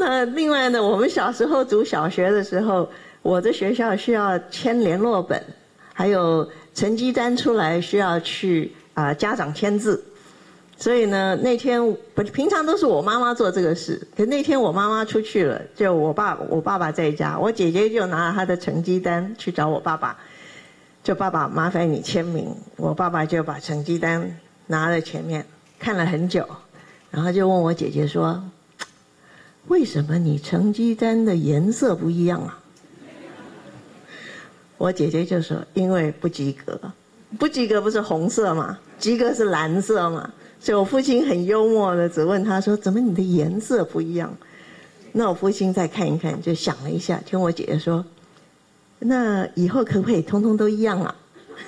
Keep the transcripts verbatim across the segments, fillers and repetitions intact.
那另外呢，我们小时候读小学的时候，我的学校需要签联络本，还有成绩单出来需要去啊、呃、家长签字。所以呢，那天平常都是我妈妈做这个事，可那天我妈妈出去了，就我爸我爸爸在家，我姐姐就拿了她的成绩单去找我爸爸，就爸爸麻烦你签名。我爸爸就把成绩单拿在前面看了很久，然后就问我姐姐说：“为什么你成绩单的颜色不一样啊？”我姐姐就说：“因为不及格，不及格不是红色嘛，及格是蓝色嘛。”所以我父亲很幽默的只问他说：“怎么你的颜色不一样？”那我父亲再看一看，就想了一下，听我姐姐说：“那以后可不可以通通都一样啊？”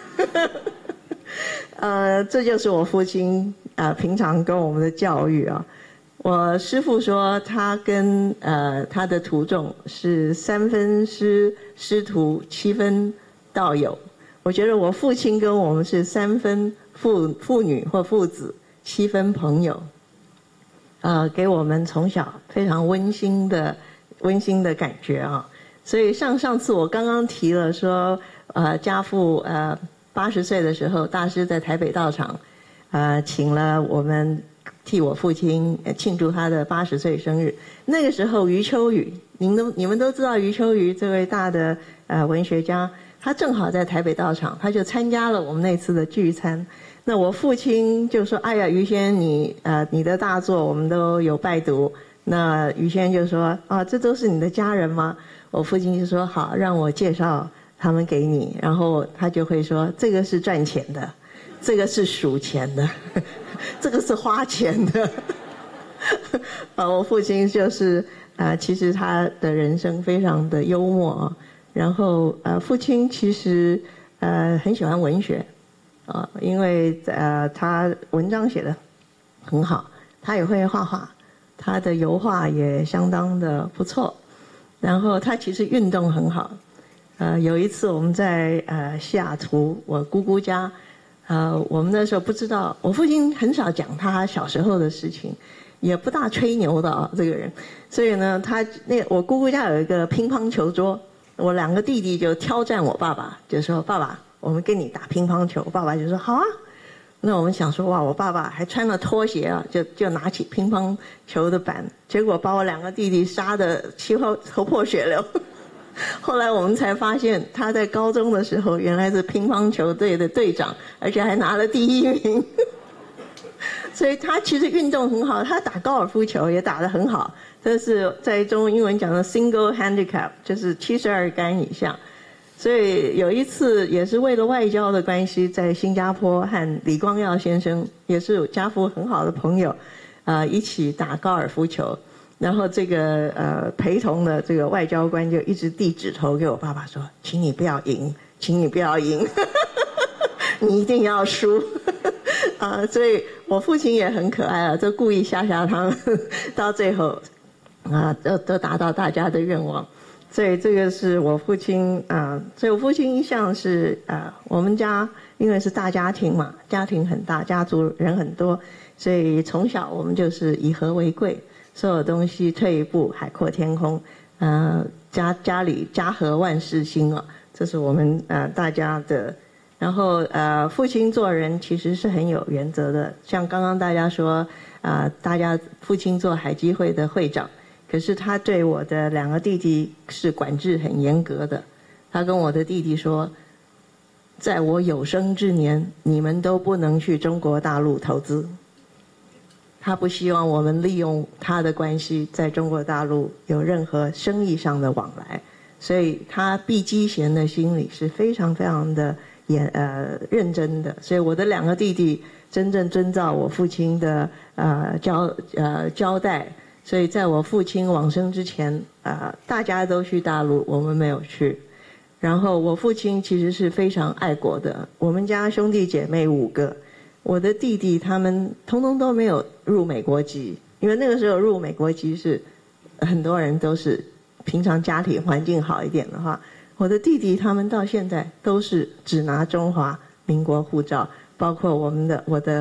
呃，这就是我父亲啊、呃、平常跟我们的教育啊。我师父说他跟呃他的徒众是三分师师徒，七分道友。我觉得我父亲跟我们是三分父父女或父子，七分朋友，呃，给我们从小非常温馨的温馨的感觉啊。所以上上次我刚刚提了说，呃，家父呃八十岁的时候，大师在台北道场，呃，请了我们替我父亲庆祝他的八十岁生日。那个时候余秋雨，您都你们都知道余秋雨这位大的呃文学家，他正好在台北道场，他就参加了我们那次的聚餐。那我父亲就说：“哎呀，于先生你呃你的大作我们都有拜读。”那于先生就说：“啊，这都是你的家人吗？”我父亲就说：“好，让我介绍他们给你。”然后他就会说：“这个是赚钱的，这个是数钱的，这个是花钱的。”啊，我父亲就是啊、呃，其实他的人生非常的幽默啊。然后呃，父亲其实呃很喜欢文学。啊，因为呃，他文章写得很好，他也会画画，他的油画也相当的不错。然后他其实运动很好。呃，有一次我们在呃西雅图，我姑姑家，呃，我们那时候不知道，我父亲很少讲他小时候的事情，也不大吹牛的啊，这个人。所以呢，他那我姑姑家有一个乒乓球桌，我两个弟弟就挑战我爸爸，就说：“爸爸，我们跟你打乒乓球。”爸爸就说：“好啊。”那我们想说，哇，我爸爸还穿了拖鞋啊，就就拿起乒乓球的板，结果把我两个弟弟杀得七头头破血流。后来我们才发现，他在高中的时候原来是乒乓球队的队长，而且还拿了第一名。所以他其实运动很好，他打高尔夫球也打得很好，这是在中文英文讲的 single handicap， 就是七十二杆以下。所以有一次也是为了外交的关系，在新加坡和李光耀先生也是家父很好的朋友，呃，一起打高尔夫球。然后这个呃陪同的这个外交官就一直递指头给我爸爸说：“请你不要赢，请你不要赢，你一定要输。”啊，所以我父亲也很可爱啊，就故意吓吓他们，到最后啊，都都达到大家的愿望。所以这个是我父亲啊，所以我父亲一向是啊，我们家因为是大家庭嘛，家庭很大，家族人很多，所以从小我们就是以和为贵，所有东西退一步海阔天空，呃，家家里家和万事兴啊，这是我们呃大家的。然后呃，父亲做人其实是很有原则的，像刚刚大家说啊、呃，大家父亲做海基会的会长。可是他对我的两个弟弟是管制很严格的，他跟我的弟弟说，在我有生之年，你们都不能去中国大陆投资。他不希望我们利用他的关系在中国大陆有任何生意上的往来，所以他避忌嫌的心理是非常非常的严呃认真的。所以我的两个弟弟真正遵照我父亲的呃交呃交代。所以在我父亲往生之前，啊、呃，大家都去大陆，我们没有去。然后我父亲其实是非常爱国的，我们家兄弟姐妹五个，我的弟弟他们通通都没有入美国籍，因为那个时候入美国籍是很多人都是平常家庭环境好一点的话，我的弟弟他们到现在都是只拿中华民国护照，包括我们的我的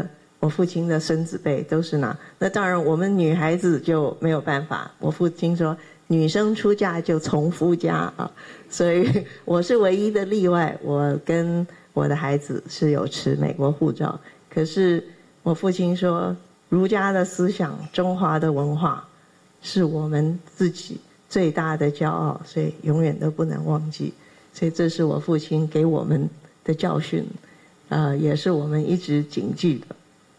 我父亲的孙子辈都是拿。那当然我们女孩子就没有办法，我父亲说女生出嫁就从夫家啊，所以我是唯一的例外，我跟我的孩子是有持美国护照。可是我父亲说，儒家的思想，中华的文化是我们自己最大的骄傲，所以永远都不能忘记。所以这是我父亲给我们的教训，呃，也是我们一直谨记的。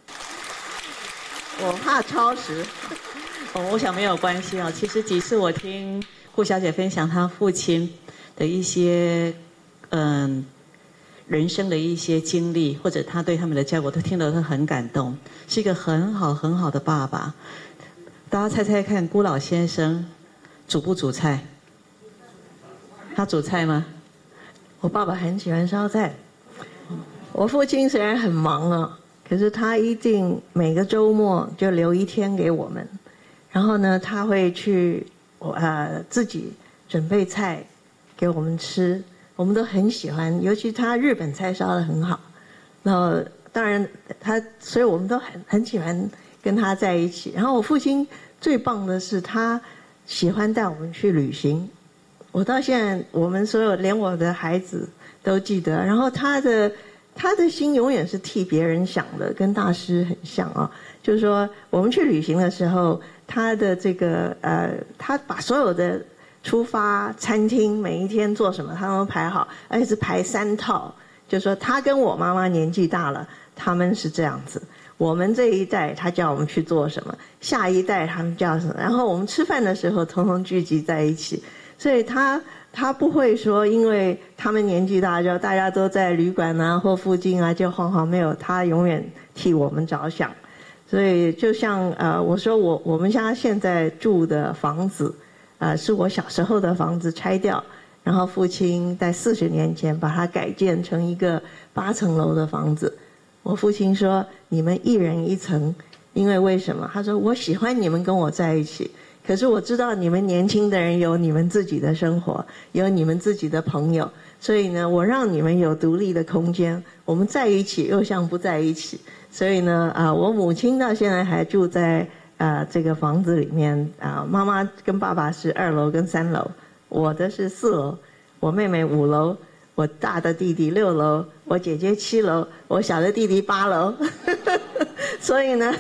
我怕超时。 哦，我想没有关系哦。其实几次我听顾小姐分享她父亲的一些嗯人生的一些经历，或者他对他们的教育，我都听得都很感动，是一个很好很好的爸爸。大家猜猜看，辜老先生煮不煮菜？他煮菜吗？ 我爸爸很喜欢烧菜。我父亲虽然很忙啊，可是他一定每个周末就留一天给我们。然后呢，他会去呃自己准备菜给我们吃，我们都很喜欢，尤其他日本菜烧得很好。然后当然他，所以我们都很很喜欢跟他在一起。然后我父亲最棒的是，他喜欢带我们去旅行。我到现在，我们所有连我的孩子都记得。然后他的他的心永远是替别人想的，跟大师很像啊。就是说，我们去旅行的时候，他的这个呃，他把所有的出发餐厅每一天做什么，他都排好，而且是排三套。就是说，他跟我妈妈年纪大了，他们是这样子。我们这一代，他叫我们去做什么，下一代他们叫什么，然后我们吃饭的时候，统统聚集在一起。所以他他不会说，因为他们年纪大，就大家都在旅馆啊或附近啊就晃晃，没有，他永远替我们着想。所以就像呃，我说我我们家现在住的房子，呃，是我小时候的房子拆掉，然后父亲在四十年前把它改建成一个八层楼的房子。我父亲说，你们一人一层，因为为什么？他说我喜欢你们跟我在一起。可是我知道你们年轻的人有你们自己的生活，有你们自己的朋友，所以呢，我让你们有独立的空间。我们在一起又像不在一起，所以呢，啊、呃，我母亲到现在还住在呃这个房子里面啊、呃。妈妈跟爸爸是二楼跟三楼，我的是四楼，我妹妹五楼，我大的弟弟六楼，我姐姐七楼，我小的弟弟八楼。所以呢。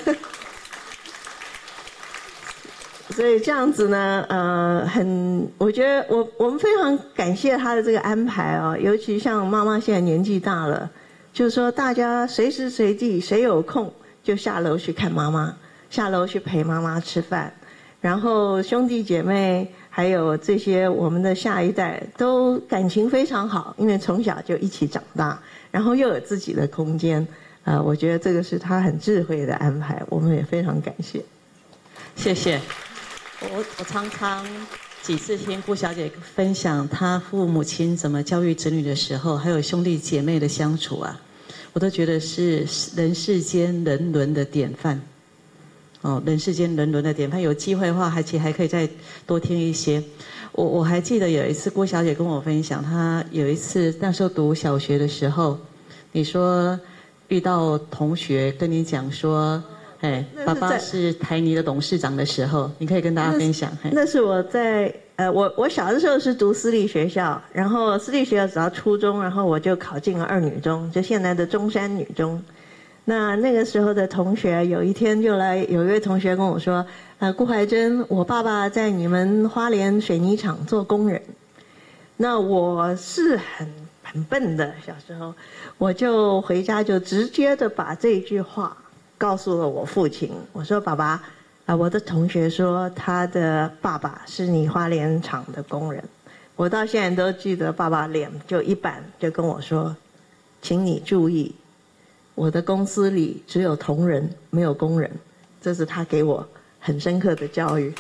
所以这样子呢，呃，很，我觉得我我们非常感谢他的这个安排啊，尤其像妈妈现在年纪大了，就是说大家随时随地谁有空就下楼去看妈妈，下楼去陪妈妈吃饭，然后兄弟姐妹还有这些我们的下一代都感情非常好，因为从小就一起长大，然后又有自己的空间，呃，我觉得这个是他很智慧的安排，我们也非常感谢， 谢谢。我我常常几次听顾小姐分享她父母亲怎么教育子女的时候，还有兄弟姐妹的相处啊，我都觉得是人世间人伦的典范。哦，人世间人伦的典范，有机会的话，还其实还可以再多听一些。我我还记得有一次顾小姐跟我分享，她有一次那时候读小学的时候，你说遇到同学跟你讲说。哎，爸爸是台泥的董事长的时候，你可以跟大家分享。 那是, 那是我在呃，我我小的时候是读私立学校，然后私立学校只要初中，然后我就考进了二女中，就现在的中山女中。那那个时候的同学有一天就来，有一位同学跟我说：“呃，顾怀珍，我爸爸在你们花莲水泥厂做工人。”那我是很很笨的，小时候我就回家就直接的把这句话。告诉了我父亲，我说爸爸，啊，我的同学说他的爸爸是你花莲厂的工人，我到现在都记得爸爸脸就一板，就跟我说，请你注意，我的公司里只有同仁，没有工人，这是他给我很深刻的教育。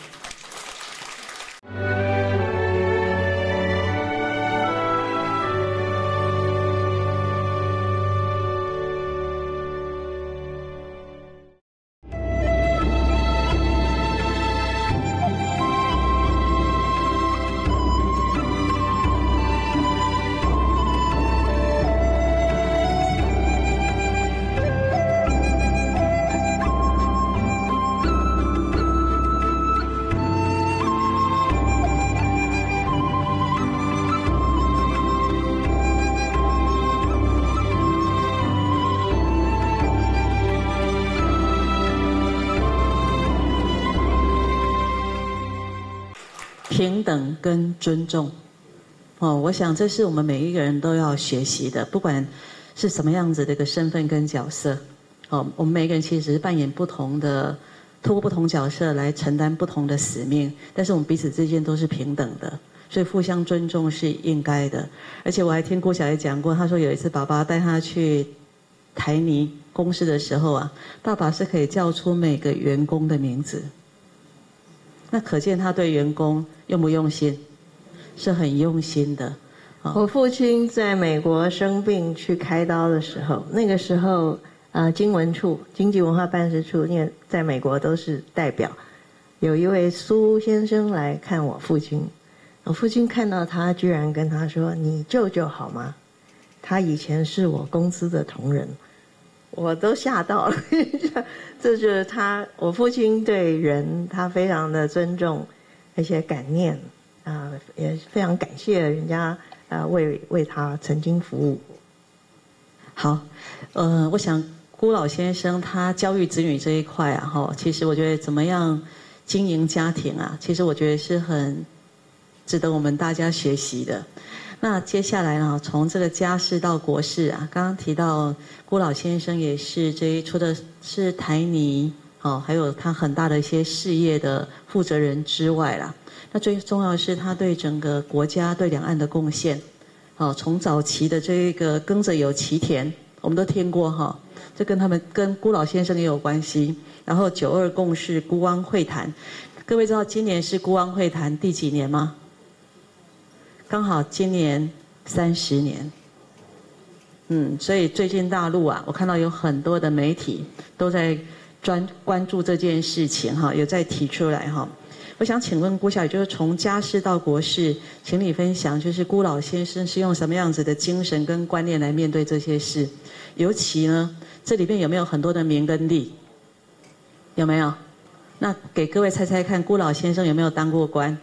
平等跟尊重。哦，我想这是我们每一个人都要学习的，不管是什么样子的一个身份跟角色。哦，我们每个人其实是扮演不同的，透过不同角色来承担不同的使命，但是我们彼此之间都是平等的，所以互相尊重是应该的。而且我还听郭小姐讲过，她说有一次爸爸带她去台泥公司的时候啊，爸爸是可以叫出每个员工的名字，那可见他对员工用不用心？是很用心的。 我父亲在美国生病去开刀的时候，那个时候呃，经文处经济文化办事处，因为在美国都是代表，有一位苏先生来看我父亲，我父亲看到他，居然跟他说：“你舅舅好吗？他以前是我公司的同仁。”我都吓到了。这就是他，我父亲对人他非常的尊重，而且感念。啊、呃，也非常感谢人家呃为为他曾经服务。 好，呃，我想辜老先生他教育子女这一块啊，哈，其实我觉得怎么样经营家庭啊，其实我觉得是很值得我们大家学习的。那接下来呢，从这个家事到国事啊，刚刚提到辜老先生也是这一除的是台泥哦，还有他很大的一些事业的负责人之外啦。那最重要的是他对整个国家对两岸的贡献，哦，从早期的这个耕者有其田，我们都听过哈，这跟他们跟辜老先生也有关系。然后九二共识、辜汪会谈，各位知道今年是辜汪会谈第几年吗？刚好今年三十年。嗯，所以最近大陆啊，我看到有很多的媒体都在专关注这件事情哈，有在提出来哈。我想请问辜小姐，就是从家事到国事，请你分享，就是辜老先生是用什么样子的精神跟观念来面对这些事？尤其呢，这里面有没有很多的名跟利？有没有？那给各位猜猜看，辜老先生有没有当过官？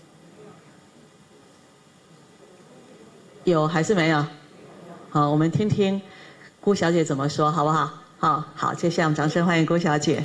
有还是没有？好，我们听听辜小姐怎么说，好不好？好，好，接下来我们掌声欢迎辜小姐。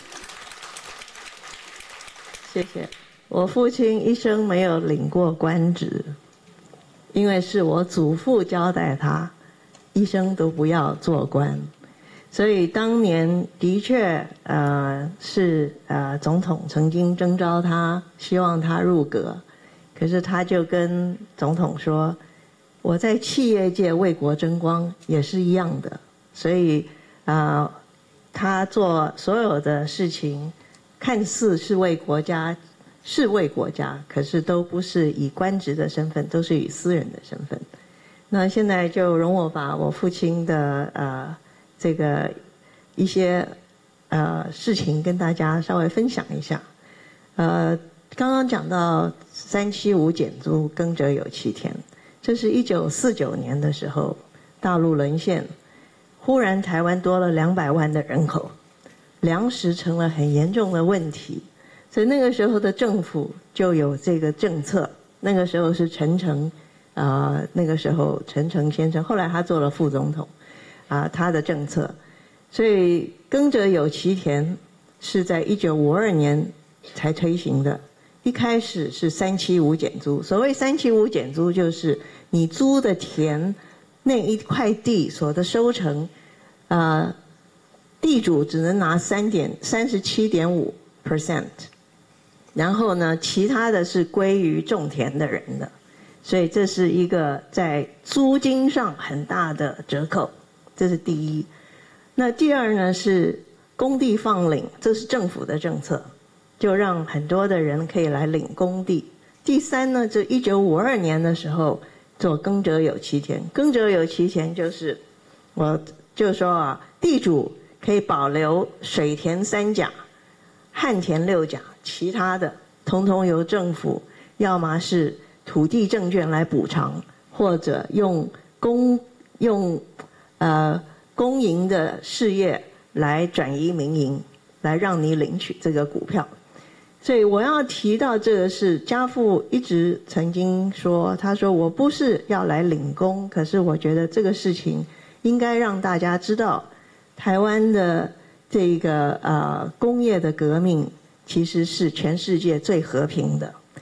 谢谢。我父亲一生没有领过官职，因为是我祖父交代他，一生都不要做官。所以当年的确，呃，是呃总统曾经征召他，希望他入阁，可是他就跟总统说：“我在企业界为国争光也是一样的。”所以啊、呃，他做所有的事情。看似是为国家，是为国家，可是都不是以官职的身份，都是以私人的身份。那现在就容我把我父亲的呃这个一些呃事情跟大家稍微分享一下。呃，刚刚讲到三七五减租，耕者有其田，这是一九四九年的时候，大陆沦陷，忽然台湾多了两百万的人口。粮食成了很严重的问题，所以那个时候的政府就有这个政策。那个时候是陈诚，啊、呃，那个时候陈诚先生，后来他做了副总统，啊、呃，他的政策。所以耕者有其田是在一九五二年才推行的。一开始是三七五减租，所谓三七五减租就是你租的田那一块地所的收成，啊、呃。地主只能拿三点三十七点五 percent， 然后呢，其他的是归于种田的人的，所以这是一个在租金上很大的折扣，这是第一。那第二呢是工地放领，这是政府的政策，就让很多的人可以来领工地。第三呢，就一九五二年的时候做耕者有其田，耕者有其田就是我就说啊，地主可以保留水田三甲、旱田六甲，其他的通通由政府，要么是土地证券来补偿，或者用公用呃公营的事业来转移民营，来让你领取这个股票。所以我要提到这个是家父一直曾经说，他说我不是要来领功，可是我觉得这个事情应该让大家知道。台湾的这个呃工业的革命其实是全世界最和平的，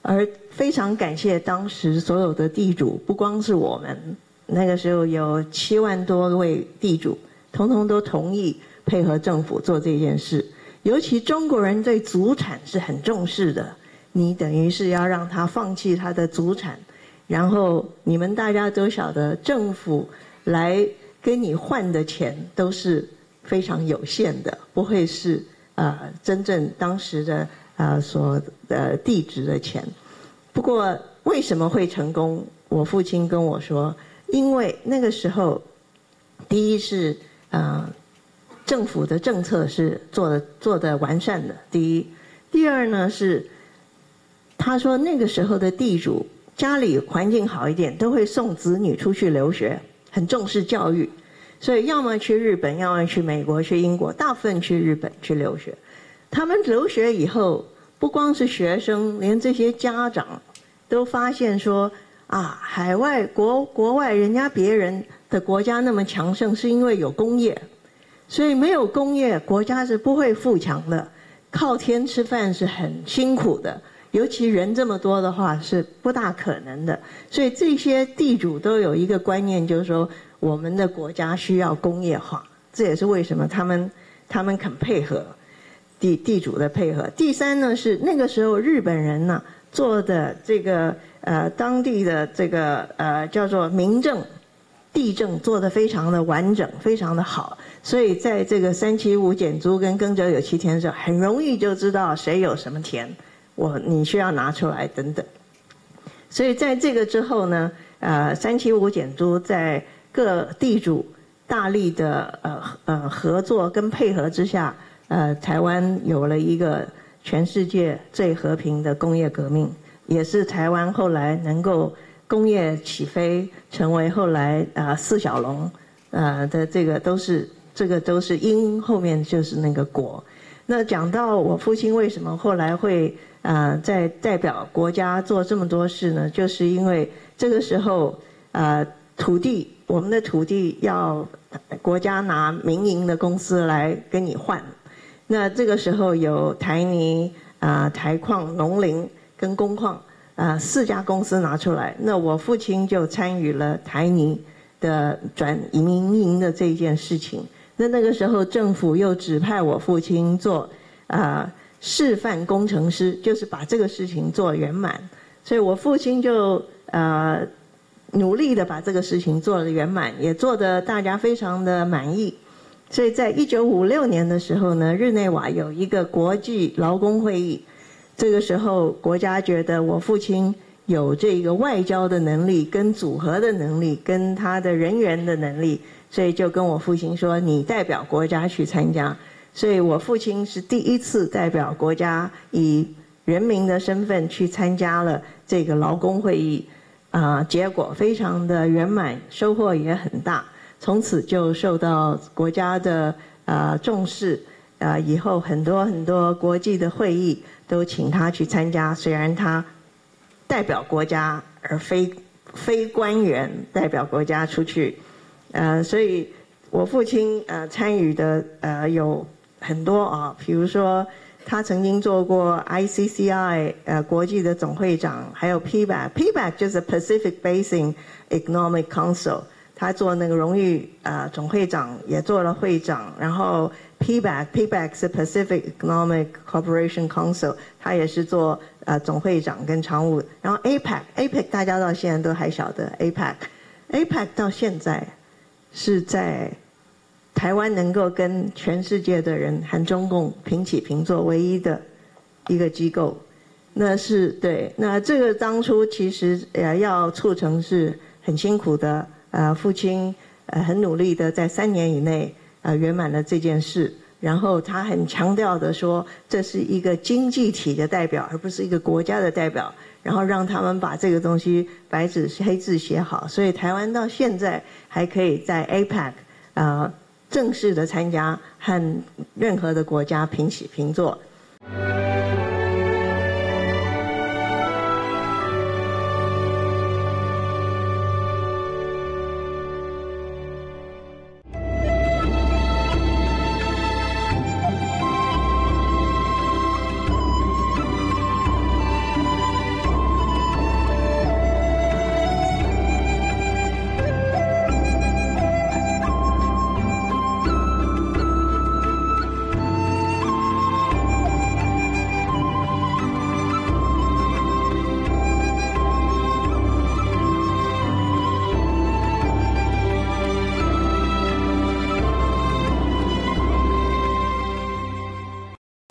而非常感谢当时所有的地主，不光是我们，那个时候有七万多位地主，统统都同意配合政府做这件事。尤其中国人对祖产是很重视的，你等于是要让他放弃他的祖产，然后你们大家都晓得，政府来跟你换的钱都是非常有限的，不会是呃真正当时的呃所呃地质的钱。不过为什么会成功？我父亲跟我说，因为那个时候，第一是呃。政府的政策是做的做的完善的，第一，第二呢是，他说那个时候的地主家里环境好一点，都会送子女出去留学，很重视教育，所以要么去日本，要么去美国、去英国，大部分去日本去留学。他们留学以后，不光是学生，连这些家长都发现说啊，海外国国外人家别人的国家那么强盛，是因为有工业。所以没有工业，国家是不会富强的，靠天吃饭是很辛苦的，尤其人这么多的话是不大可能的。所以这些地主都有一个观念，就是说我们的国家需要工业化，这也是为什么他们他们肯配合地地主的配合。第三呢是那个时候日本人呢、啊、做的这个呃当地的这个呃叫做民政。地政做得非常的完整，非常的好，所以在这个三七五减租跟耕者有其田的时候，很容易就知道谁有什么田，我你需要拿出来等等。所以在这个之后呢，呃，三七五减租在各地主大力的呃呃合作跟配合之下，呃，台湾有了一个全世界最和平的工业革命，也是台湾后来能够。工业起飞，成为后来呃四小龙，呃的这个都是这个都是因，后面就是那个果。那讲到我父亲为什么后来会呃在代表国家做这么多事呢？就是因为这个时候呃土地，我们的土地要国家拿民营的公司来跟你换。那这个时候有台泥啊、呃、台矿、农林跟工矿。啊、呃，四家公司拿出来，那我父亲就参与了台泥的转移民营的这件事情。那那个时候政府又指派我父亲做啊、呃、示范工程师，就是把这个事情做圆满。所以我父亲就呃努力的把这个事情做了圆满，也做得大家非常的满意。所以在一九五六年的时候呢，日内瓦有一个国际劳工会议。这个时候，国家觉得我父亲有这个外交的能力、跟组合的能力、跟他的人员的能力，所以就跟我父亲说：“你代表国家去参加。”所以我父亲是第一次代表国家以人民的身份去参加了这个劳工会议，啊、呃，结果非常的圆满，收获也很大，从此就受到国家的啊、呃、重视。啊、呃，以后很多很多国际的会议都请他去参加，虽然他代表国家而非非官员代表国家出去，呃，所以我父亲呃参与的呃有很多啊，比如说他曾经做过 I C C I 呃国际的总会长，还有 P B A C，P B A C 就是 Pacific Basin Economic Council， 他做那个荣誉呃总会长，也做了会长，然后。P B A C，P B A C 是 Pacific Economic Cooperation Council， 他也是做呃总会长跟常务。然后 A P E C，A P E C 大家到现在都还晓得 A P E C，A P E C 到现在是在台湾能够跟全世界的人和中共平起平坐唯一的一个机构。那是对，那这个当初其实呃要促成是很辛苦的，呃父亲呃很努力的在三年以内。呃，圆满了这件事，然后他很强调的说，这是一个经济体的代表，而不是一个国家的代表，然后让他们把这个东西白纸黑字写好，所以台湾到现在还可以在 A P E C 呃正式的参加，和任何的国家平起平坐。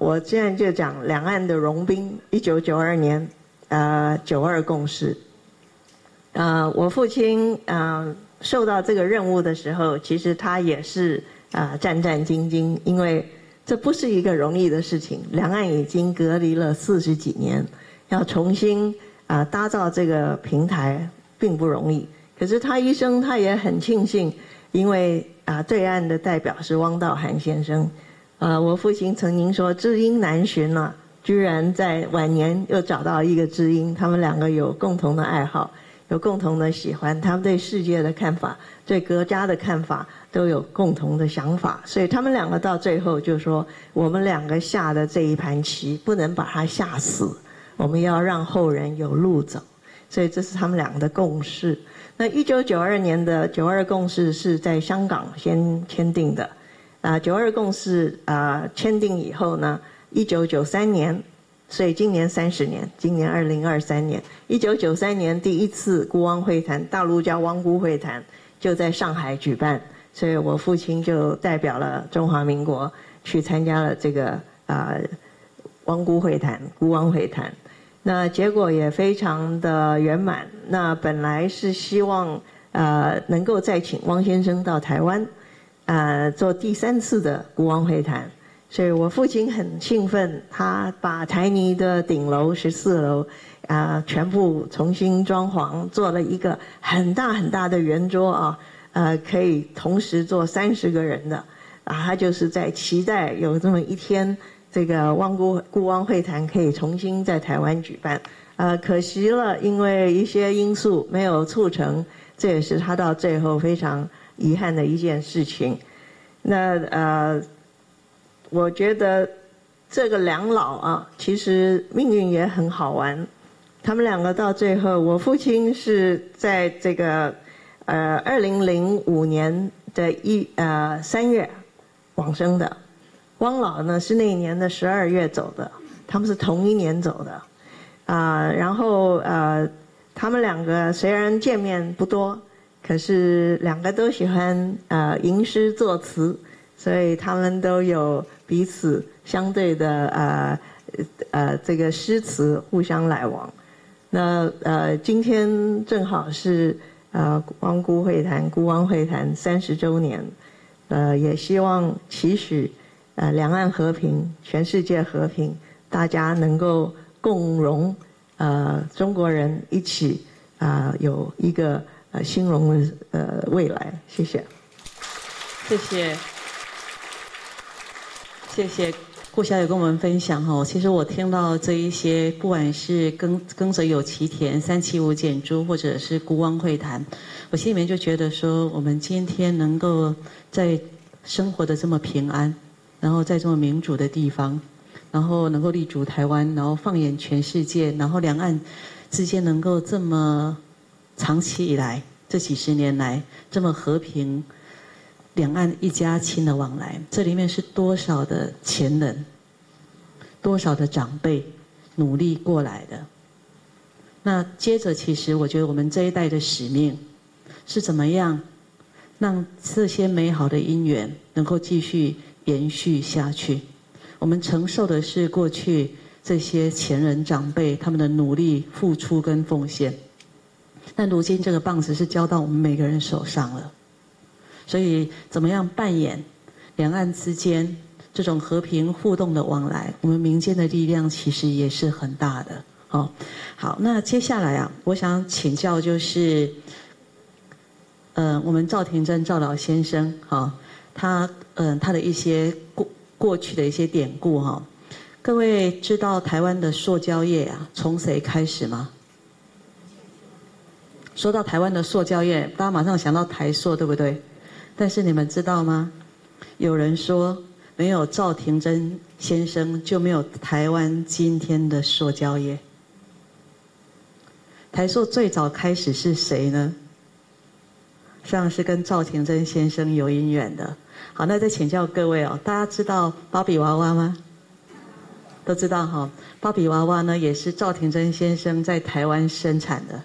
我现在就讲两岸的融冰，一九九二年，呃，九二共识。呃，我父亲呃受到这个任务的时候，其实他也是啊、呃、战战兢兢，因为这不是一个容易的事情。两岸已经隔离了四十几年，要重新啊、呃、搭造这个平台并不容易。可是他一生他也很庆幸，因为啊、呃、对岸的代表是汪道涵先生。呃，我父亲曾经说知音难寻啊，居然在晚年又找到一个知音，他们两个有共同的爱好，有共同的喜欢，他们对世界的看法，对国家的看法都有共同的想法，所以他们两个到最后就说，我们两个下的这一盘棋不能把它下死，我们要让后人有路走，所以这是他们两个的共识。那一九九二年的九二共识是在香港先签订的。啊，九二共识啊签订以后呢，一九九三年，所以今年三十年，今年二零二三年，一九九三年第一次孤汪会谈，大陆叫汪辜会谈，就在上海举办，所以我父亲就代表了中华民国去参加了这个啊汪辜会谈、孤汪会谈，那结果也非常的圆满。那本来是希望呃能够再请汪先生到台湾。呃，做第三次的孤汪会谈，所以我父亲很兴奋，他把台泥的顶楼十四楼啊、呃、全部重新装潢，做了一个很大很大的圆桌啊，呃，可以同时坐三十个人的啊，他就是在期待有这么一天，这个汪辜孤汪会谈可以重新在台湾举办，呃，可惜了，因为一些因素没有促成，这也是他到最后非常遗憾的一件事情。那呃，我觉得这个两老啊，其实命运也很好玩。他们两个到最后，我父亲是在这个呃二零零五年的一呃三月往生的，汪老呢是那一年的十二月走的，他们是同一年走的啊、呃。然后呃，他们两个虽然见面不多。可是两个都喜欢呃吟诗作词，所以他们都有彼此相对的呃呃这个诗词互相来往。那呃今天正好是呃汪辜会谈、孤汪会谈三十周年，呃也希望期许呃两岸和平、全世界和平，大家能够共荣，呃中国人一起啊、呃、有一个。呃，兴隆的呃未来，谢谢， 谢谢，谢谢顾小姐跟我们分享哈。其实我听到这一些，不管是耕耕者有其田、三七五减租，或者是孤汪会谈，我心里面就觉得说，我们今天能够在生活的这么平安，然后在这么民主的地方，然后能够立足台湾，然后放眼全世界，然后两岸之间能够这么。长期以来，这几十年来这么和平，两岸一家亲的往来，这里面是多少的前人，多少的长辈努力过来的。那接着，其实我觉得我们这一代的使命是怎么样让这些美好的因缘能够继续延续下去。我们承受的是过去这些前人长辈他们的努力、付出跟奉献。但如今这个棒子是交到我们每个人手上了，所以怎么样扮演两岸之间这种和平互动的往来，我们民间的力量其实也是很大的。哦，好，那接下来啊，我想请教就是，呃，我们赵廷珍赵老先生，哈、哦，他嗯、呃、他的一些过过去的一些典故哈、哦，各位知道台湾的塑胶业啊从谁开始吗？说到台湾的塑胶业，大家马上想到台塑，对不对？但是你们知道吗？有人说，没有赵廷珍先生，就没有台湾今天的塑胶业。台塑最早开始是谁呢？实际上是跟赵廷珍先生有因缘的。好，那再请教各位哦，大家知道芭比娃娃吗？都知道哈，芭比娃娃呢也是赵廷珍先生在台湾生产的。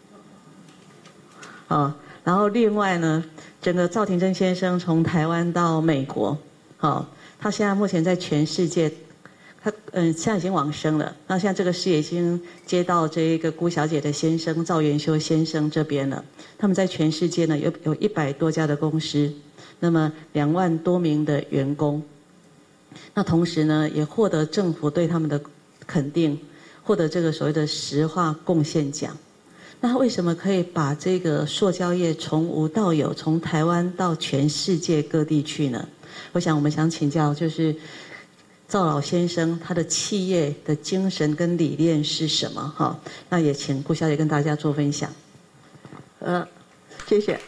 啊，然后另外呢，整个赵廷珍先生从台湾到美国，好，他现在目前在全世界他嗯现在已经往生了，那现在这个事业已经接到这一个辜小姐的先生赵元修先生这边了。他们在全世界呢有有一百多家的公司，那么两万多名的员工，那同时呢也获得政府对他们的肯定，获得这个所谓的石化贡献奖。那他为什么可以把这个塑胶业从无到有，从台湾到全世界各地去呢？我想我们想请教，就是赵老先生他的企业的精神跟理念是什么？哈，那也请辜小姐跟大家做分享。 呃，谢谢。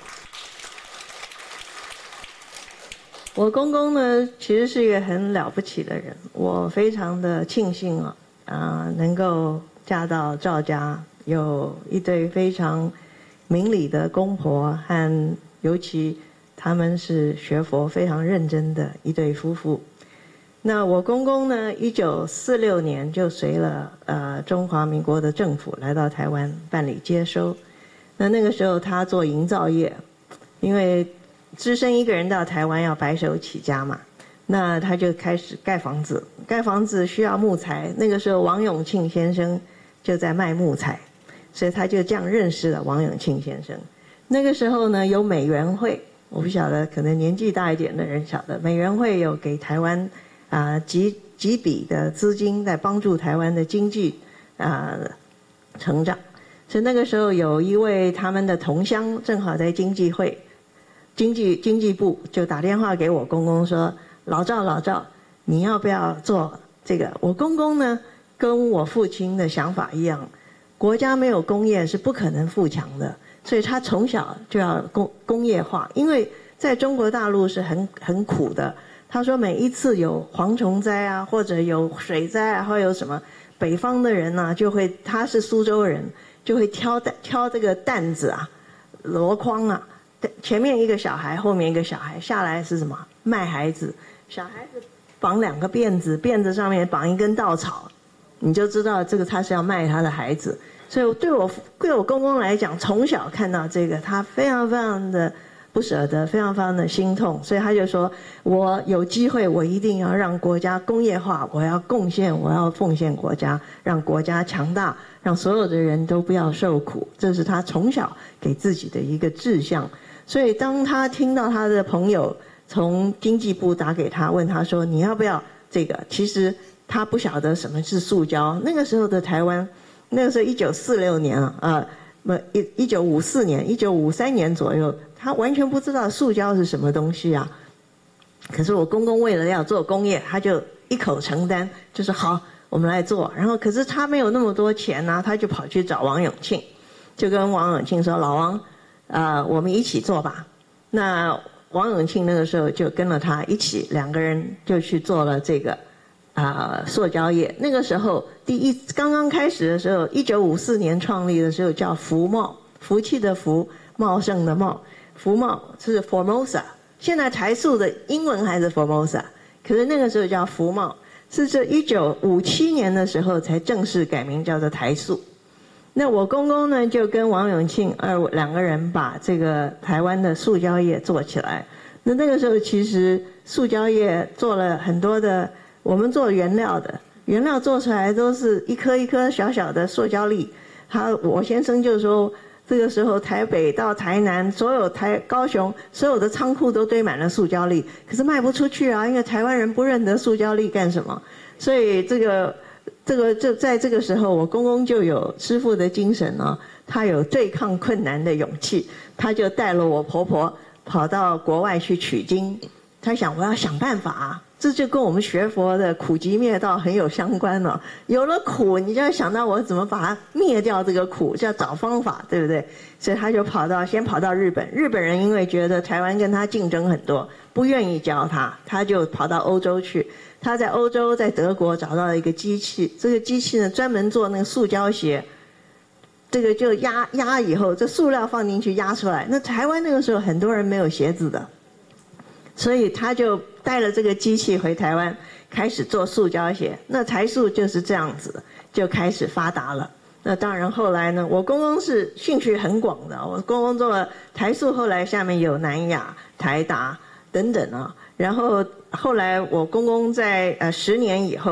我公公呢，其实是一个很了不起的人，我非常的庆幸啊，啊、呃，能够嫁到赵家，有一对非常明理的公婆，和尤其他们是学佛非常认真的一对夫妇。那我公公呢，一九四六年就随了呃中华民国的政府来到台湾办理接收。那那个时候他做营造业，因为只身一个人到台湾要白手起家嘛，那他就开始盖房子。盖房子需要木材，那个时候王永庆先生就在卖木材，所以他就这样认识了王永庆先生。那个时候呢，有美元会，我不晓得，可能年纪大一点的人晓得，美元会有给台湾啊、呃、几几笔的资金在帮助台湾的经济啊、呃、成长。所以那个时候有一位他们的同乡正好在经济会，经济经济部就打电话给我公公说：“老赵老赵，你要不要做这个？”我公公呢跟我父亲的想法一样，国家没有工业是不可能富强的，所以他从小就要工工业化，因为在中国大陆是很很苦的。他说每一次有蝗虫灾啊，或者有水灾啊，或有什么，北方的人呢、啊、就会，他是苏州人，就会挑挑这个担子啊、箩筐啊，前面一个小孩，后面一个小孩，下来是什么？卖孩子。小孩子绑两个辫子，辫子上面绑一根稻草，你就知道这个他是要卖他的孩子。所以对我对我公公来讲，从小看到这个，他非常非常的不舍得，非常非常的心痛，所以他就说：“我有机会，我一定要让国家工业化，我要贡献，我要奉献国家，让国家强大，让所有的人都不要受苦。”这是他从小给自己的一个志向。所以当他听到他的朋友从经济部打给他，问他说：“你要不要这个？”其实他不晓得什么是塑胶。那个时候的台湾，那个时候一九四六年啊，啊，不一一九五四年、一九五三年左右，他完全不知道塑胶是什么东西啊。可是我公公为了要做工业，他就一口承担，就是好，我们来做。然后可是他没有那么多钱呢、啊，他就跑去找王永庆，就跟王永庆说：“老王，啊、呃，我们一起做吧。”那王永庆那个时候就跟了他一起，两个人就去做了这个啊、呃、塑胶业。那个时候第一刚刚开始的时候，一九五四年创立的时候叫福茂，福气的福，茂盛的茂，福茂是 Formosa。现在台塑的英文还是 Formosa， 可是那个时候叫福茂，是这一九五七年的时候才正式改名叫做台塑。那我公公呢，就跟王永庆二两个人把这个台湾的塑胶业做起来。那那个时候其实塑胶业做了很多的，我们做原料的，原料做出来都是一颗一颗小小的塑胶粒。他我先生就说，这个时候台北到台南，所有台高雄所有的仓库都堆满了塑胶粒，可是卖不出去啊，因为台湾人不认得塑胶粒干什么，所以这个。这个就在这个时候，我公公就有师父的精神啊，他有对抗困难的勇气，他就带了我婆婆跑到国外去取经。他想我要想办法啊，这就跟我们学佛的苦集灭道很有相关了、哦。有了苦，你就要想到我怎么把它灭掉这个苦，就要找方法，对不对？所以他就跑到先跑到日本，日本人因为觉得台湾跟他竞争很多，不愿意教他，他就跑到欧洲去。他在欧洲，在德国找到了一个机器，这个机器呢专门做那个塑胶鞋，这个就压压以后，这塑料放进去压出来。那台湾那个时候很多人没有鞋子的，所以他就带了这个机器回台湾，开始做塑胶鞋。那台塑就是这样子，就开始发达了。那当然后来呢，我公公是兴趣很广的，我公公做了台塑，后来下面有南亚、台达等等啊。然后后来我公公在呃十年以后，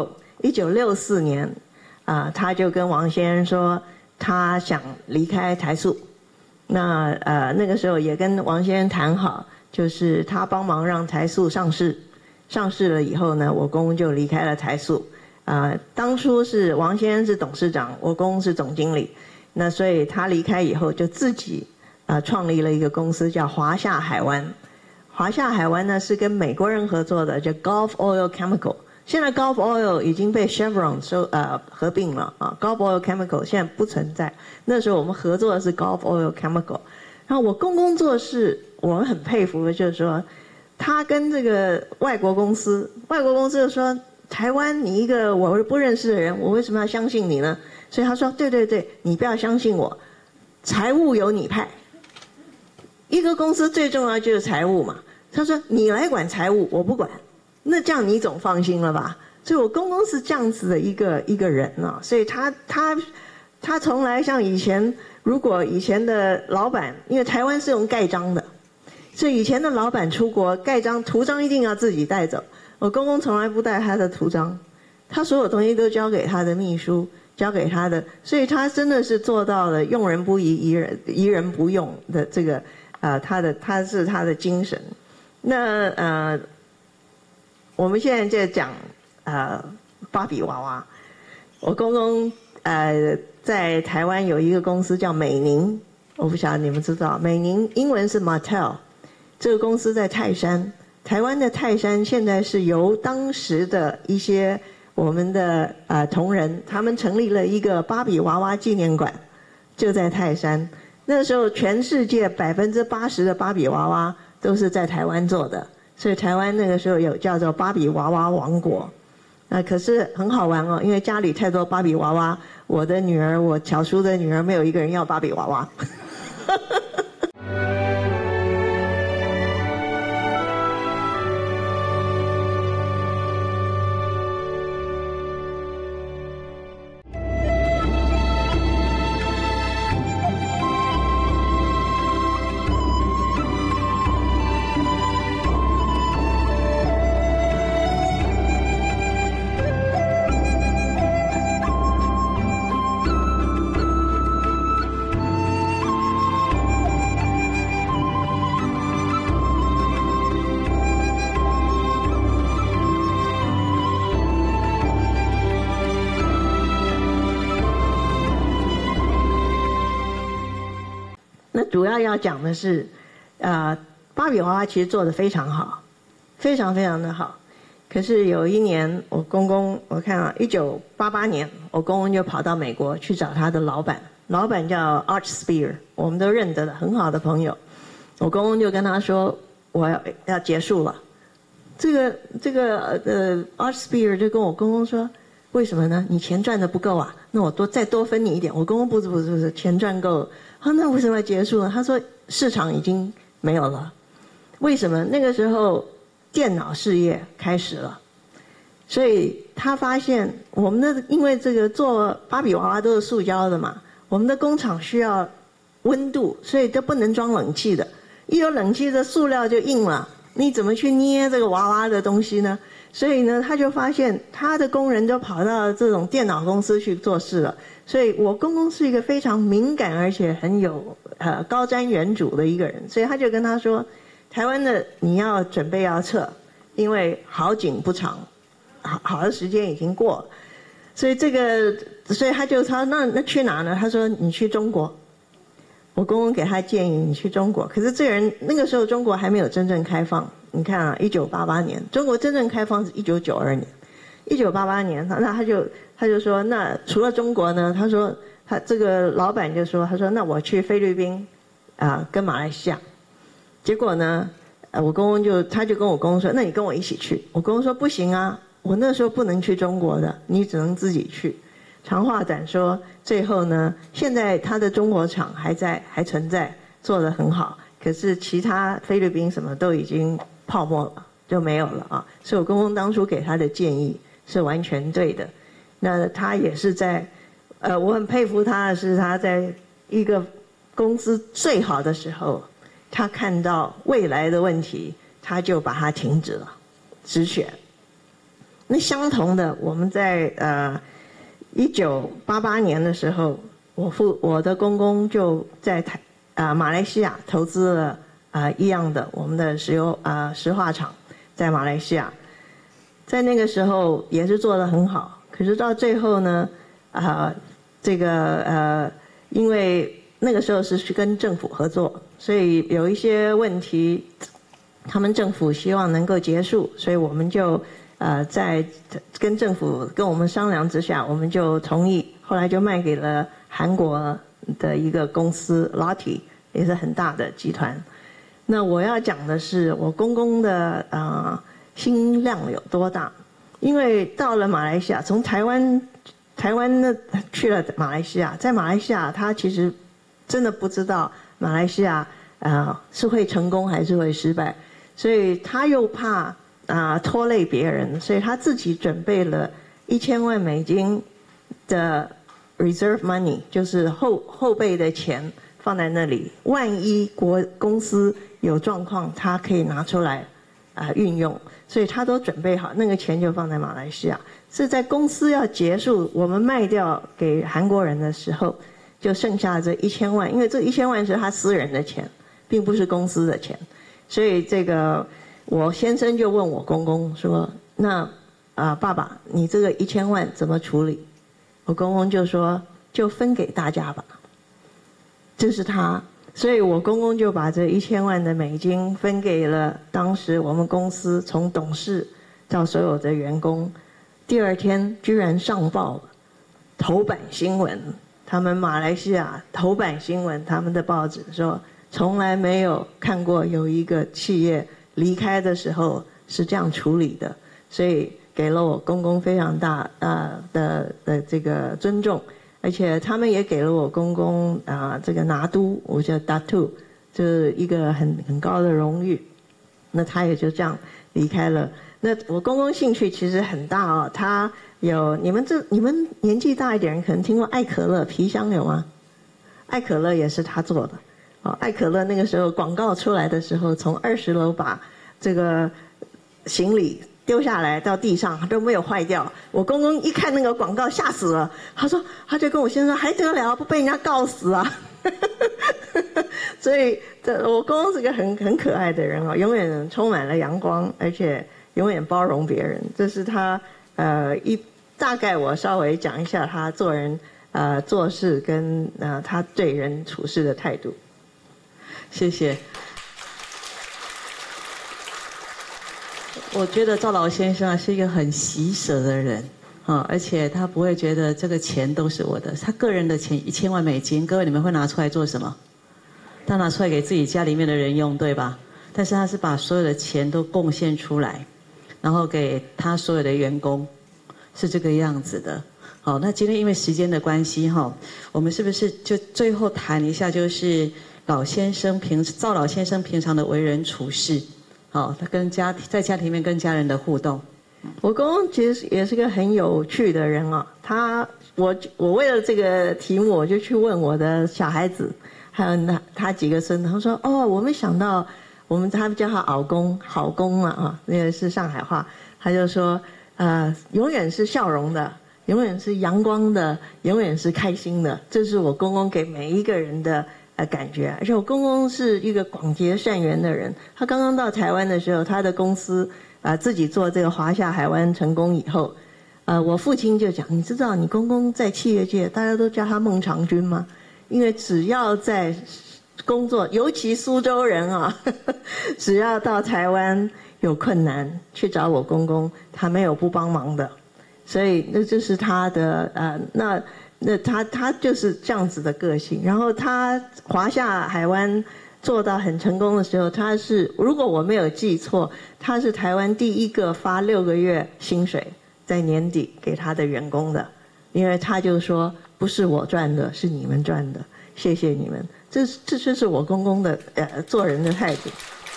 一九六四年，啊、呃，他就跟王先生说他想离开台塑。那呃那个时候也跟王先生谈好，就是他帮忙让台塑上市，上市了以后呢，我公公就离开了台塑。啊、呃，当初是王先生是董事长，我公公是总经理。那所以他离开以后，就自己啊、呃、创立了一个公司，叫华夏海湾。华夏海湾呢是跟美国人合作的，叫 Gulf Oil Chemical。现在 Gulf Oil 已经被 Chevron 收呃合并了啊 ，Gulf Oil Chemical 现在不存在。那时候我们合作的是 Gulf Oil Chemical。然后我公公做事，我们很佩服的就是说，他跟这个外国公司，外国公司就说，台湾你一个我不认识的人，我为什么要相信你呢？所以他说，对对对，你不要相信我，财务由你派。一个公司最重要就是财务嘛。他说你来管财务，我不管。那这样你总放心了吧？所以我公公是这样子的一个一个人啊，所以他他他从来像以前，如果以前的老板，因为台湾是用盖章的，所以以前的老板出国盖章图章一定要自己带走。我公公从来不带他的图章，他所有东西都交给他的秘书，交给他的，所以他真的是做到了用人不疑，疑人疑人不用的这个呃他的他是他的精神。那呃。我们现在在讲呃芭比娃娃，我公公呃在台湾有一个公司叫美宁，我不晓得你们知道，美宁英文是 Mattel， 这个公司在泰山，台湾的泰山现在是由当时的一些我们的呃同仁，他们成立了一个芭比娃娃纪念馆，就在泰山。那时候全世界百分之八十的芭比娃娃都是在台湾做的。所以台湾那个时候有叫做芭比娃娃王国，那可是很好玩哦，因为家里太多芭比娃娃，我的女儿，我小叔的女儿，没有一个人要芭比娃娃。主要要讲的是，呃，芭比娃娃其实做得非常好，非常非常的好。可是有一年，我公公，我看啊，一九八八年，我公公就跑到美国去找他的老板，老板叫 Arch Spear， 我们都认得的，很好的朋友。我公公就跟他说，我要要结束了。这个这个呃 Arch Spear 就跟我公公说，为什么呢？你钱赚的不够啊？那我多再多分你一点。我公公不是不是不是，钱赚够了。他那为什么要结束呢？他说市场已经没有了。为什么？那个时候电脑事业开始了，所以他发现我们的因为这个做芭比娃娃都是塑胶的嘛，我们的工厂需要温度，所以都不能装冷气的。一有冷气的塑料就硬了，你怎么去捏这个娃娃的东西呢？所以呢，他就发现他的工人都跑到这种电脑公司去做事了。所以我公公是一个非常敏感而且很有呃高瞻远瞩的一个人，所以他就跟他说，台湾的你要准备要撤，因为好景不长，好好的时间已经过了。所以这个，所以他就说那那去哪呢？他说你去中国。我公公给他建议你去中国，可是这个人那个时候中国还没有真正开放。你看啊，一九八八年，中国真正开放是一九九二年。一九八八年，那他就他就说，那除了中国呢？他说他这个老板就说，他说那我去菲律宾，啊、呃，跟马来西亚。结果呢，呃，我公公就他就跟我公公说，那你跟我一起去。我公公说不行啊，我那时候不能去中国的，你只能自己去。长话短说，最后呢，现在他的中国厂还在，还存在，做得很好。可是其他菲律宾什么都已经泡沫了，就没有了啊。所以我公公当初给他的建议是完全对的。那他也是在，呃，我很佩服他的是，他在一个公司最好的时候，他看到未来的问题，他就把它停止了，止血。 那相同的，我们在呃一九八八年的时候，我父我的公公就在台啊、呃、马来西亚投资了啊、呃、一样的我们的石油啊、呃、石化厂在马来西亚，在那个时候也是做得很好，可是到最后呢啊、呃、这个呃因为那个时候是去跟政府合作，所以有一些问题，他们政府希望能够结束，所以我们就。呃，在跟政府跟我们商量之下，我们就同意，后来就卖给了韩国的一个公司 Lotte， 也是很大的集团。那我要讲的是，我公公的呃心量有多大？因为到了马来西亚，从台湾台湾呢去了马来西亚，在马来西亚他其实真的不知道马来西亚呃是会成功还是会失败，所以他又怕。啊，拖累别人，所以他自己准备了一千万美金的 reserve money， 就是后后备的钱放在那里，万一国公司有状况，他可以拿出来啊、呃、运用，所以他都准备好，那个钱就放在马来西亚。是在公司要结束，我们卖掉给韩国人的时候，就剩下这一千万，因为这一千万是他私人的钱，并不是公司的钱，所以这个。我先生就问我公公说：“那啊、呃，爸爸，你这个一千万怎么处理？”我公公就说：“就分给大家吧。”这是他，所以我公公就把这一千万的美金分给了当时我们公司从董事到所有的员工。第二天居然上报头版新闻，他们马来西亚头版新闻，他们的报纸说从来没有看过有一个企业。离开的时候是这样处理的，所以给了我公公非常大啊的的这个尊重，而且他们也给了我公公啊这个拿督，我叫 Datuk， 就是一个很很高的荣誉。那他也就这样离开了。那我公公兴趣其实很大哦，他有你们这你们年纪大一点人可能听过爱可乐皮箱有吗？爱可乐也是他做的。爱可乐那个时候广告出来的时候，从二十楼把这个行李丢下来到地上都没有坏掉。我公公一看那个广告吓死了，他说他就跟我先生说还得了，不被人家告死啊。所以这我公公是个很很可爱的人哦，永远充满了阳光，而且永远包容别人。这是他呃一大概我稍微讲一下他做人呃做事跟呃他对人处事的态度。 谢谢。我觉得赵老先生啊是一个很喜舍的人啊，而且他不会觉得这个钱都是我的，他个人的钱一千万美金，各位你们会拿出来做什么？他拿出来给自己家里面的人用，对吧？但是他是把所有的钱都贡献出来，然后给他所有的员工，是这个样子的。好，那今天因为时间的关系哈，我们是不是就最后谈一下就是？老先生平赵老先生平常的为人处事，好，他跟家在家庭里面跟家人的互动。 我公公其实也是个很有趣的人啊，他我我为了这个题目，我就去问我的小孩子，还有他他几个孙子，他说哦，我没想到我们他们叫他老公好公嘛啊，那个是上海话，他就说呃，永远是笑容的，永远是阳光的，永远是开心的，这是我公公给每一个人的。呃，感觉，而且我公公是一个广结善缘的人。他刚刚到台湾的时候，他的公司啊、呃、自己做这个华夏海湾成功以后，呃，我父亲就讲，你知道你公公在企业界大家都叫他孟尝君吗？因为只要在工作，尤其苏州人啊，呵呵只要到台湾有困难去找我公公，他没有不帮忙的。所以那就是他的呃那。那他他就是这样子的个性，然后他华夏海湾做到很成功的时候，他是如果我没有记错，他是台湾第一个发六个月薪水在年底给他的员工的，因为他就说不是我赚的，是你们赚的，谢谢你们。这这就是我公公的呃做人的态度。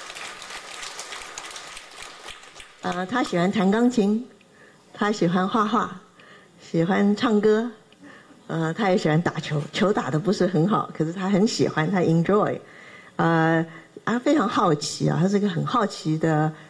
呃，他喜欢弹钢琴，他喜欢画画，喜欢唱歌。呃，他也喜欢打球，球打得不是很好，可是他很喜欢，他 enjoy， 呃，他非常好奇啊，他是一个很好奇的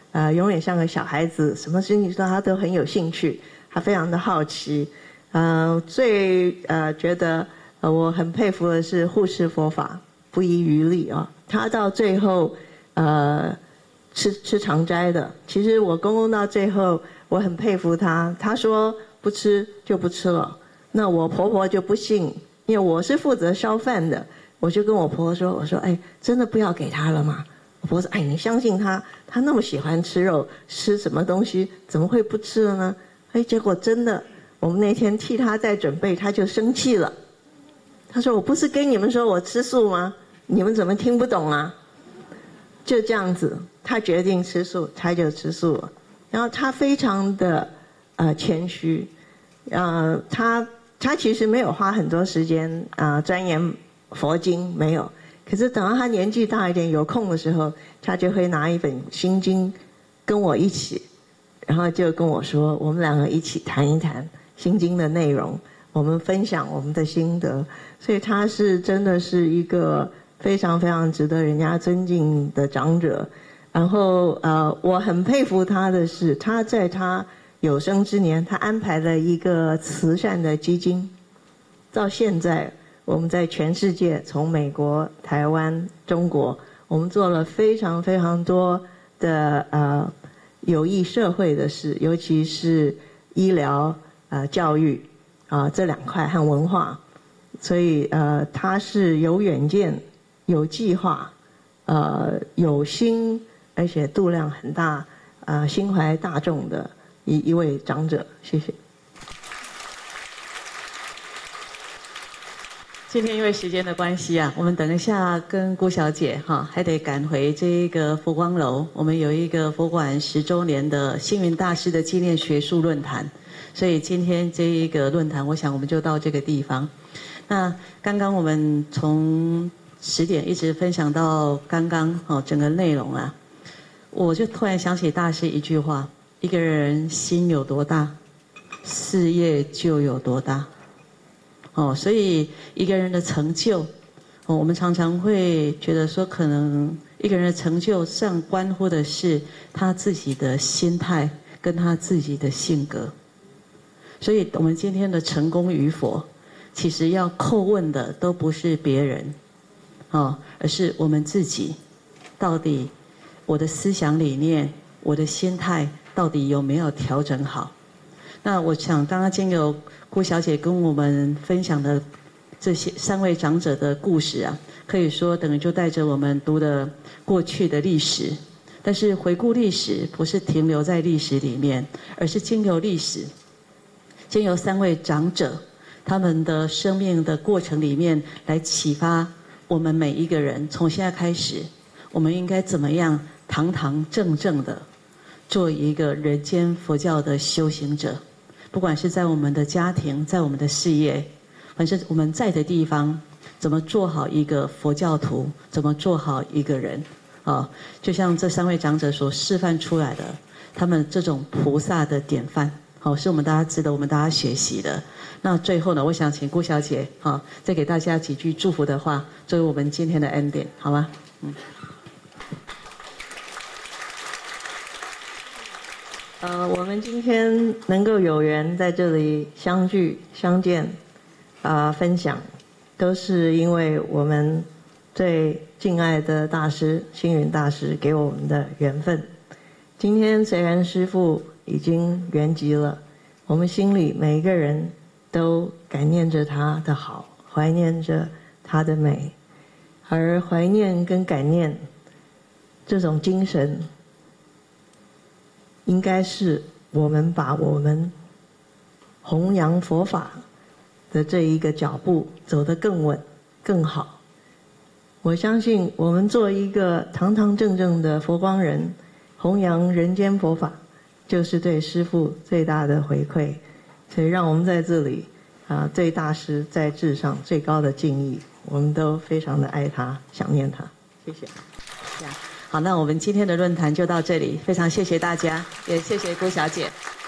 呃，永远像个小孩子，什么事情说他都很有兴趣，他非常的好奇。呃，最呃觉得呃我很佩服的是护持佛法，不遗余力啊。他到最后呃吃吃长斋的，其实我公公到最后我很佩服他，他说不吃就不吃了。那我婆婆就不信，因为我是负责烧饭的，我就跟我婆婆说，我说哎，真的不要给他了吗？我婆婆说，哎，你相信他，他那么喜欢吃肉，吃什么东西怎么会不吃了呢？哎，结果真的，我们那天替他在准备，他就生气了。他说，我不是跟你们说我吃素吗？你们怎么听不懂啊？就这样子，他决定吃素，他就吃素了。然后他非常的呃谦虚，呃，他他其实没有花很多时间啊、呃、钻研佛经，没有。可是等到他年纪大一点，有空的时候，他就会拿一本心经跟我一起，然后就跟我说，我们两个一起谈一谈心经的内容，我们分享我们的心得。所以他是真的是一个非常非常值得人家尊敬的长者。然后呃，我很佩服他的是，他在他有生之年，他安排了一个慈善的基金，到现在我们在全世界，从美国、台湾、中国，我们做了非常非常多的呃有益社会的事，尤其是医疗、呃教育啊、呃、这两块和文化。所以呃，他是有远见、有计划、呃有心，而且度量很大、呃心怀大众的一一位长者。谢谢。 今天因为时间的关系啊，我们等一下跟顾小姐哈还得赶回这一个佛光楼，我们有一个佛馆十周年的星云大师的纪念学术论坛，所以今天这一个论坛，我想我们就到这个地方。那刚刚我们从十点一直分享到刚刚哦整个内容啊，我就突然想起大师一句话：一个人心有多大，事业就有多大。哦，所以一个人的成就，哦，我们常常会觉得说，可能一个人的成就上关乎的是他自己的心态跟他自己的性格。所以我们今天的成功与否，其实要叩问的都不是别人，哦，而是我们自己，到底我的思想理念、我的心态到底有没有调整好？那我想刚刚经由顾小姐跟我们分享的这些三位长者的故事啊，可以说等于就带着我们读的过去的历史，但是回顾历史不是停留在历史里面，而是经由历史，经由三位长者他们的生命的过程里面来启发我们每一个人，从现在开始我们应该怎么样堂堂正正的做一个人间佛教的修行者。不管是在我们的家庭，在我们的事业，反正我们在的地方，怎么做好一个佛教徒，怎么做好一个人啊？就像这三位长者所示范出来的，他们这种菩萨的典范，好，是我们大家值得我们大家学习的。那最后呢，我想请顾小姐啊，再给大家几句祝福的话，作为我们今天的 ending， 好吗？嗯。 呃，我们今天能够有缘在这里相聚、相见，啊、呃，分享，都是因为我们最敬爱的大师星云大师给我们的缘分。今天虽然师父已经圆寂了，我们心里每一个人都感念着他的好，怀念着他的美，而怀念跟感念这种精神，应该是我们把我们弘扬佛法的这一个脚步走得更稳、更好。我相信我们做一个堂堂正正的佛光人，弘扬人间佛法，就是对师父最大的回馈。所以让我们在这里啊，对大师在至上最高的敬意，我们都非常的爱他，想念他。谢谢。 好，那我们今天的论坛就到这里，非常谢谢大家，也谢谢郭小姐。